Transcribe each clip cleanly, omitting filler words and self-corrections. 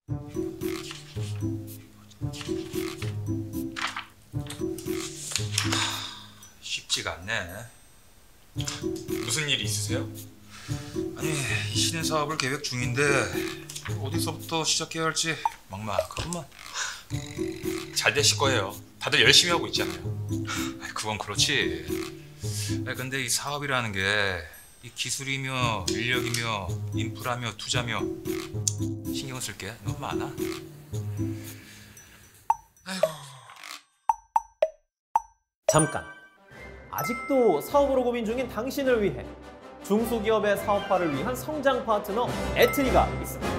쉽지가 않네. 무슨 일이 있으세요? 아니, 신인 사업을 계획 중인데 어디서부터 시작해야 할지 막막하구만. 잘 되실 거예요. 다들 열심히 하고 있잖아요. 그건 그렇지. 근데 이 사업이라는 게 이 기술이며 인력이며 인프라며 투자며 신경 쓸 게 너무 많아. 아이고. 잠깐! 아직도 사업으로 고민 중인 당신을 위해 중소기업의 사업화를 위한 성장 파트너 에트리가 있습니다.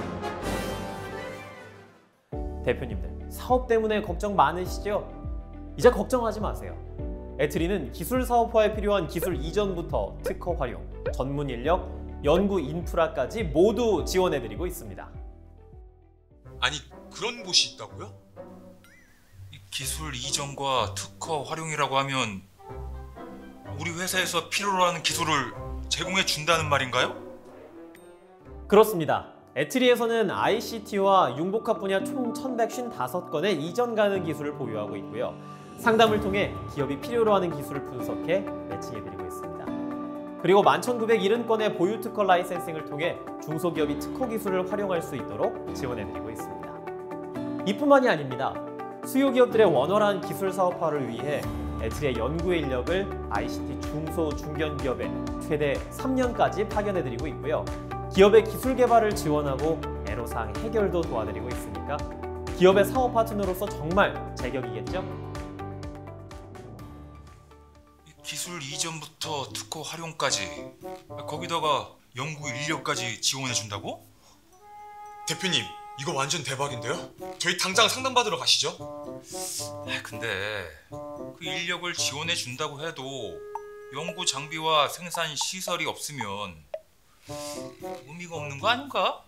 대표님들, 사업 때문에 걱정 많으시죠? 이제 걱정하지 마세요. 에트리는 기술 사업화에 필요한 기술 이전부터 특허 활용, 전문 인력, 연구 인프라까지 모두 지원해드리고 있습니다. 아니, 그런 곳이 있다고요? 이 기술 이전과 특허 활용이라고 하면 우리 회사에서 필요로 하는 기술을 제공해 준다는 말인가요? 그렇습니다. 에트리에서는 ICT와 융복합 분야 총 1155건의 이전 가능 기술을 보유하고 있고요. 상담을 통해 기업이 필요로 하는 기술을 분석해 매칭해드리고 있습니다. 그리고 11,970건의 보유 특허 라이센싱을 통해 중소기업이 특허 기술을 활용할 수 있도록 지원해드리고 있습니다. 이뿐만이 아닙니다. 수요 기업들의 원활한 기술 사업화를 위해 에트리의 연구 인력을 ICT 중소 중견 기업에 최대 3년까지 파견해드리고 있고요. 기업의 기술 개발을 지원하고 애로사항 해결도 도와드리고 있으니까 기업의 사업 파트너로서 정말 제격이겠죠? 기술 이전부터 특허 활용까지, 거기다가 연구 인력까지 지원해 준다고? 대표님, 이거 완전 대박인데요? 저희 당장 상담받으러 가시죠. 근데 그 인력을 지원해 준다고 해도 연구 장비와 생산 시설이 없으면 의미가 없는 거 아닌가?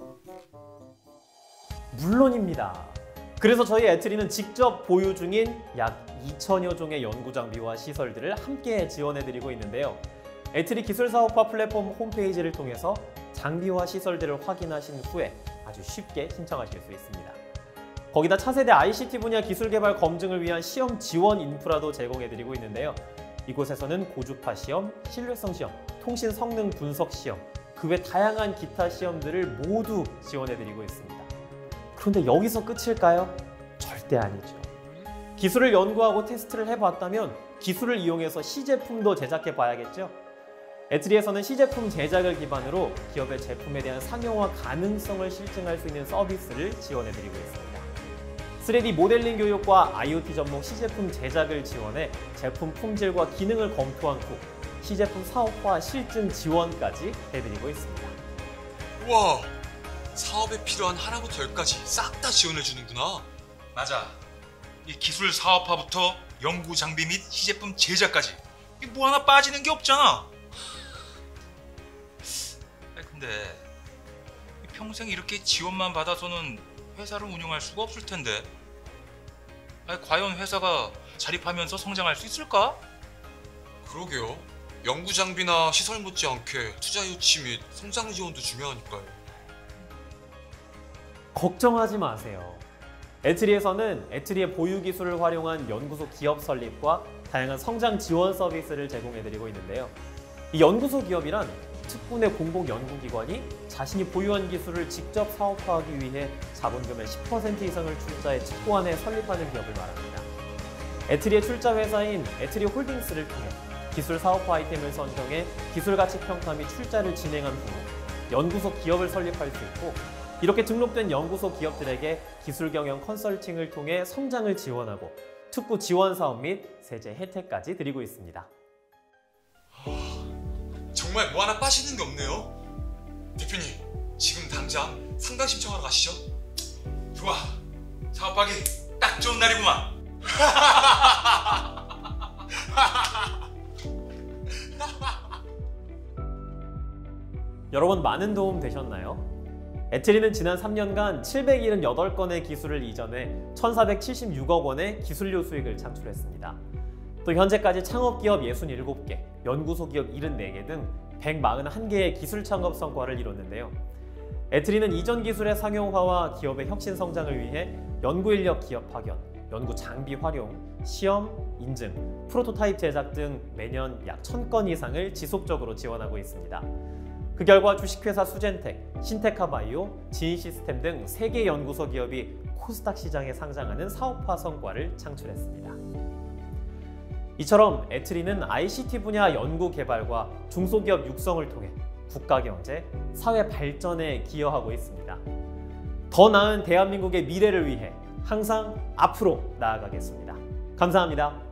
물론입니다. 그래서 저희 에트리는 직접 보유 중인 약 2,000여 종의 연구 장비와 시설들을 함께 지원해드리고 있는데요. 에트리 기술사업화 플랫폼 홈페이지를 통해서 장비와 시설들을 확인하신 후에 아주 쉽게 신청하실 수 있습니다. 거기다 차세대 ICT 분야 기술 개발 검증을 위한 시험 지원 인프라도 제공해드리고 있는데요. 이곳에서는 고주파 시험, 신뢰성 시험, 통신 성능 분석 시험, 그 외 다양한 기타 시험들을 모두 지원해드리고 있습니다. 그런데 여기서 끝일까요? 절대 아니죠. 기술을 연구하고 테스트를 해봤다면 기술을 이용해서 시제품도 제작해봐야겠죠? 에트리에서는 시제품 제작을 기반으로 기업의 제품에 대한 상용화 가능성을 실증할 수 있는 서비스를 지원해드리고 있습니다. 3D 모델링 교육과 IoT 전문 시제품 제작을 지원해 제품 품질과 기능을 검토한 후 시제품 사업화 실증 지원까지 해드리고 있습니다. 우와! 사업에 필요한 하나부터 열까지 싹 다 지원해 주는구나. 맞아. 이 기술 사업화부터 연구 장비 및 시제품 제작까지 뭐 하나 빠지는 게 없잖아. 근데 평생 이렇게 지원만 받아서는 회사를 운영할 수가 없을 텐데. 과연 회사가 자립하면서 성장할 수 있을까? 그러게요. 연구 장비나 시설 못지않게 투자 유치 및 성장 지원도 중요하니까요. 걱정하지 마세요. 에트리에서는 에트리의 보유 기술을 활용한 연구소 기업 설립과 다양한 성장 지원 서비스를 제공해드리고 있는데요. 이 연구소 기업이란 특군의 공공 연구기관이 자신이 보유한 기술을 직접 사업화하기 위해 자본금의 10% 이상을 투자해 특구 안에 설립하는 기업을 말합니다. 에트리의 출자 회사인 에트리 홀딩스를 통해 기술 사업화 아이템을 선정해 기술 가치 평가 및 출자를 진행한 후 연구소 기업을 설립할 수 있고, 이렇게 등록된 연구소 기업들에게 기술 경영 컨설팅을 통해 성장을 지원하고 특구 지원 사업 및 세제 혜택까지 드리고 있습니다. 정말 뭐 하나 빠지는 게 없네요. 대표님, 지금 당장 상담 신청하러 가시죠. 좋아. 사업하기 딱 좋은 날이구만. 여러분, 많은 도움 되셨나요? 에트리는 지난 3년간 778건의 기술을 이전해 1,476억 원의 기술료 수익을 창출했습니다. 또 현재까지 창업기업 67개, 연구소 기업 74개 등 141개의 기술 창업 성과를 이뤘는데요. 에트리는 이전 기술의 상용화와 기업의 혁신 성장을 위해 연구 인력 기업 파견, 연구 장비 활용, 시험, 인증, 프로토타입 제작 등 매년 약 1000건 이상을 지속적으로 지원하고 있습니다. 그 결과 주식회사 수젠텍, 신테카바이오, 지인시스템 등 3개 연구소 기업이 코스닥 시장에 상장하는 사업화 성과를 창출했습니다. 이처럼 에트리는 ICT 분야 연구 개발과 중소기업 육성을 통해 국가 경제, 사회 발전에 기여하고 있습니다. 더 나은 대한민국의 미래를 위해 항상 앞으로 나아가겠습니다. 감사합니다.